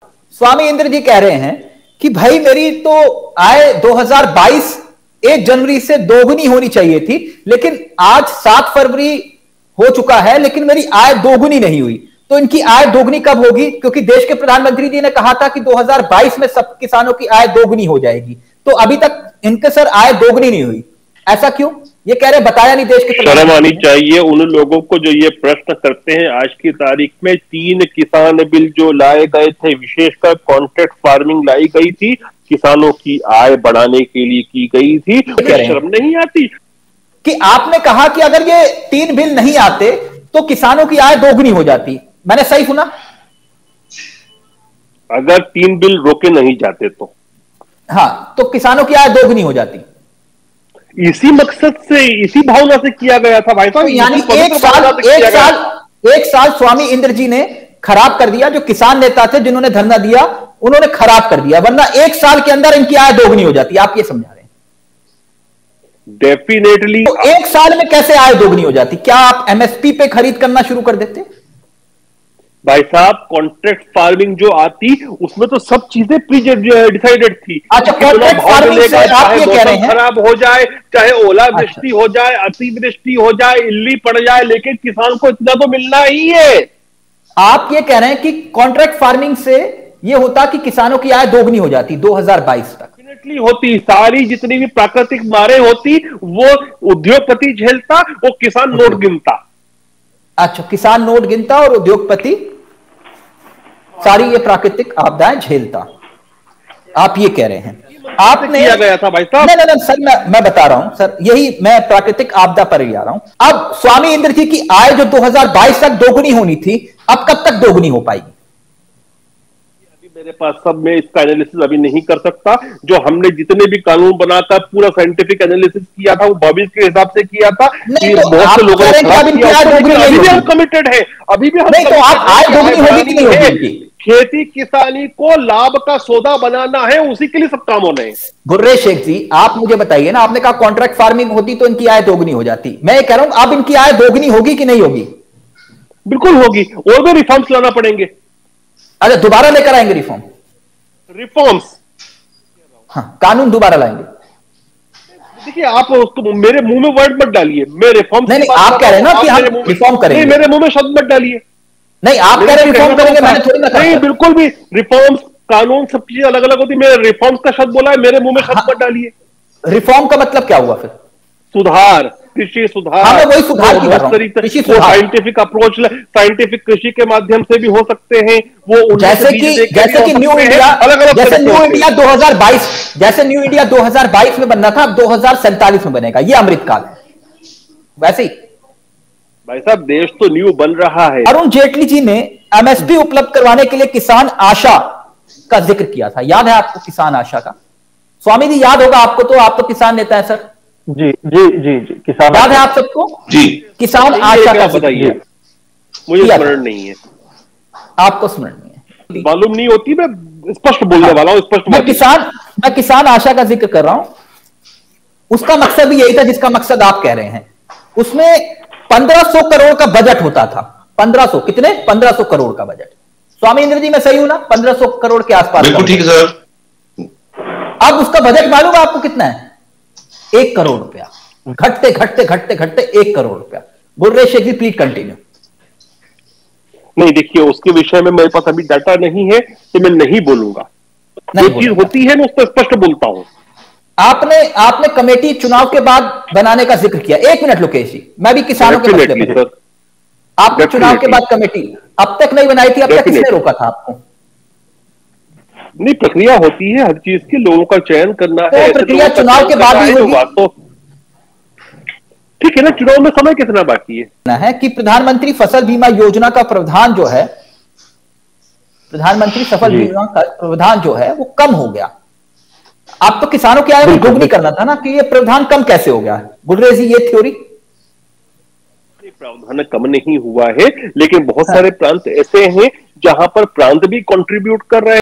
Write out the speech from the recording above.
स्वामी इंद्र जी कह रहे हैं कि भाई मेरी तो आय 2022 1 जनवरी से दोगुनी होनी चाहिए थी, लेकिन आज 7 फरवरी हो चुका है, लेकिन मेरी आय दोगुनी नहीं हुई। तो इनकी आय दोगुनी कब होगी? क्योंकि देश के प्रधानमंत्री जी ने कहा था कि 2022 में सब किसानों की आय दोगुनी हो जाएगी, तो अभी तक इनके सर आय दोगुनी नहीं हुई। ऐसा क्यों? ये कह रहे बताया नहीं देश के शर्म आनी चाहिए उन लोगों को जो ये प्रश्न करते हैं। आज की तारीख में 3 किसान बिल जो लाए गए थे, विशेषकर कॉन्ट्रैक्ट फार्मिंग लाई गई थी, किसानों की आय बढ़ाने के लिए की गई थी। शर्म नहीं आती कि आपने कहा कि अगर ये 3 बिल नहीं आते तो किसानों की आय दोगुनी हो जाती? मैंने सही सुना? अगर 3 बिल रोके नहीं जाते तो हाँ, तो किसानों की आय दोगुनी हो जाती। इसी मकसद से, इसी भावना से किया गया था भाई साहब। यानी एक साल स्वामी इंद्र जी ने खराब कर दिया। जो किसान नेता थे जिन्होंने धरना दिया, उन्होंने खराब कर दिया, वरना 1 साल के अंदर इनकी आय दोगुनी हो जाती। आप ये समझा रहे हैं? डेफिनेटली। तो 1 साल में कैसे आय दोगुनी हो जाती? क्या आप एमएसपी पे खरीद करना शुरू कर देते? भाई साहब, कॉन्ट्रैक्ट फार्मिंग जो आती उसमें तो सब चीजें प्री डिसाइडेड थी। अच्छा, कॉन्ट्रैक्ट फार्मिंग से आप ये कह रहे हैं खराब हो जाए, चाहे ओलावृष्टि हो जाए, अतिवृष्टि हो जाए, इल्ली पड़ जाए, लेकिन किसान को इतना तो मिलना ही है। आप ये कह रहे हैं कि कॉन्ट्रैक्ट फार्मिंग से ये होता कि किसानों की आय दोगुनी हो जाती 2022 तक? डेफिनेटली होती। सारी जितनी भी प्राकृतिक मारें होती वो उद्योगपति झेलता, वो किसान नोट गिनता। अच्छा, किसान नोट गिनता और उद्योगपति सारी ये प्राकृतिक आपदाएं झेलता, आप ये कह रहे हैं? आपने किया गया था भाई साहब। नहीं सर, मैं बता रहा हूं सर, यही मैं प्राकृतिक आपदा पर ही आ रहा हूं। अब स्वामी इंद्र जी की आय जो 2022 तक दोगुनी होनी थी, अब कब तक दोगुनी हो पाएगी? मेरे पास सब में इसका एनालिसिस अभी नहीं कर सकता। जो हमने जितने भी कानून बनाकर पूरा साइंटिफिक एनालिसिस किया था वो भविष्य के हिसाब से किया था। तो बहुत से लोगों ने अभी भी हम कमिटेड है, अभी भी हम नहीं, तो आप आय दोगुनी होगी कि नहीं होगी? खेती किसानी को लाभ का सौदा बनाना है, उसी के लिए सब काम होने हैं। गुर्रेश शेख जी, आप मुझे बताइए ना, आपने कहा कॉन्ट्रैक्ट फार्मिंग होती तो इनकी आय दोगुनी हो जाती। मैं ये कह रहा हूं अब इनकी आय दोगुनी होगी कि नहीं होगी? बिल्कुल होगी, और भी रिफॉर्म्स लाना पड़ेंगे। अच्छा, दोबारा लेकर आएंगे रिफॉर्म्स? हाँ, कानून दोबारा लाएंगे। देखिए, आप उसको मेरे मुंह में वर्ड मत डालिए। मैं रिफॉर्म नहीं, आप कह रहे हैं ना कि हम रिफॉर्म करेंगे। नहीं, मेरे मुंह में शब्द मत डालिए। नहीं, आप कह रहे हैं रिफॉर्म करेंगे, मैंने थोड़ी ना कहा। नहीं, बिल्कुल भी। रिफॉर्म्स, कानून, सब चीजें अलग अलग होती। मेरे रिफॉर्म्स का शब्द बोला है, मेरे मुंह में शब्द मत डालिए। रिफॉर्म का मतलब क्या हुआ फिर? सुधार, कृषि सुधार। हाँ, मैं वही सुधार की बात कर रहा हूं। कृषि सुधार, साइंटिफिक अप्रोच, साइंटिफिक कृषि के माध्यम से भी हो सकते हैं वो। जैसे कि न्यू इंडिया, जैसे न्यू इंडिया 2022, जैसे न्यू इंडिया 2022 में बनना था, अब 2047 में बनेगा, ये अमृतकाल है। वैसे ही भाई साहब, देश तो न्यू बन रहा है। अरुण जेटली जी ने एमएसपी उपलब्ध करवाने के लिए किसान आशा का जिक्र किया था, याद है आपको? किसान आशा का, स्वामी जी याद होगा आपको, तो आप तो किसान नेता है सर। जी जी जी जी, किसान याद है आप सबको? जी। किसान आशा का बताइए, मुझे स्मरण नहीं है। आपको स्मरण नहीं है? मालूम नहीं होती, मैं स्पष्ट बोलने वाला हूं, स्पष्ट। मैं किसान आशा का जिक्र कर रहा हूं। उसका मकसद भी यही था जिसका मकसद आप कह रहे हैं। उसमें 1500 करोड़ का बजट होता था। 1500 कितने? 1500 करोड़ का बजट। स्वामी इंद्र जी, मैं सही हूं ना? 1500 करोड़ के आसपास। बिल्कुल ठीक है सर। अब उसका बजट मालूम है आपको कितना है? 1 करोड़ रुपया। घटते घटते घटते घटते 1 करोड़ रुपया। Gurresh Shaikh ji, please continue. नहीं, देखिए, उसके विषय में मेरे पास अभी डाटा नहीं है, तो मैं नहीं बोलूंगा। जो चीज होती है मैं उस पर स्पष्ट बोलता हूं। आपने कमेटी चुनाव के बाद बनाने का जिक्र किया। 1 मिनट लोकेश जी, मैं भी किसानों के मसले पर। आपने चुनाव के बाद कमेटी अब तक नहीं बनाई थी, अब तक किसने रोका था आपको? नहीं, प्रक्रिया होती है हर चीज की, लोगों का चयन करना है। प्रक्रिया चुनाव के बाद ही होगी। तो ठीक है ना, चुनाव में समय कितना बाकी है कि प्रधानमंत्री फसल बीमा योजना का प्रावधान जो है, प्रधानमंत्री फसल बीमा का प्रावधान जो है वो कम हो गया। आप तो किसानों की आय में दोगुनी करना था ना, कि ये प्रावधान कम कैसे हो गया? गुर्रेश जी, ये थ्योरी? प्रावधान कम नहीं हुआ है, लेकिन बहुत सारे प्रांत ऐसे हैं जहां पर प्रांत भी कंट्रीब्यूट कर रहे हैं।